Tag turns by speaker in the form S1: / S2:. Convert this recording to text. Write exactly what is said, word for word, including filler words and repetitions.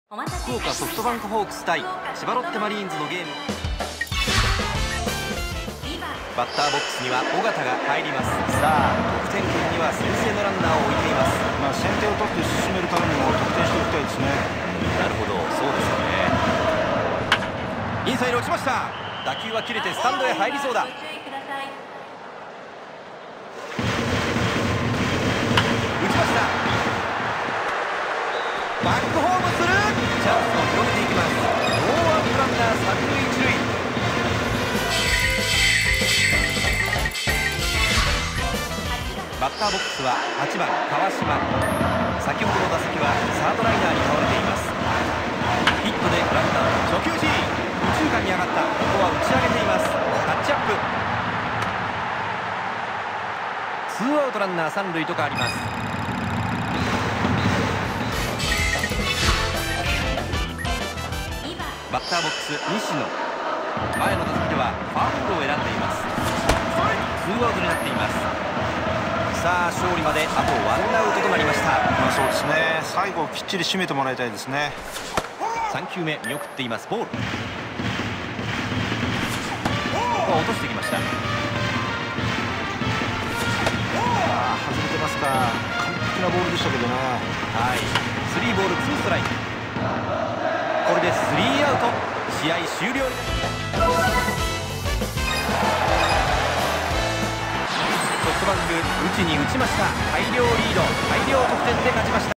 S1: 福岡ソフトバンクホークス対千葉ロッテマリーンズのゲーム。バッターボックスには尾形が入ります。さあ得点圏には先制のランナーを置いています。
S2: まあ、先手を取って進めるためにも得点しておきたいですね。
S1: なるほど、そうですよね。インサイド落ちました。打球は切れてスタンドへ入りそうだ。バックホームする。チャンスを広げていきます。ノーアウトランナー三塁一塁。バッターボックスははちばん川島。先ほどの打席はサードライナーに倒れています。ヒットでランナー初球 G 右中間に上がった。ここは打ち上げています。タッチアップ。ツーアウトランナー三塁と変わります。バッターボックス西野。前の打席ではファーボールを選んでいます。ツーアウトになっています。さあ勝利まであとワンアウトとなりました。
S2: まあそうですね、最後きっちり締めてもらいたいですね。
S1: さんきゅうめ見送っています。ボール。ここは落としてきました。あ
S2: あ外れてますか。完璧なボールでしたけどね。
S1: はい、スリーボールツーストライク。これでスリーアウト。試合終了。ソフトバンク打ちに打ちました。大量リード、大量得点で勝ちました。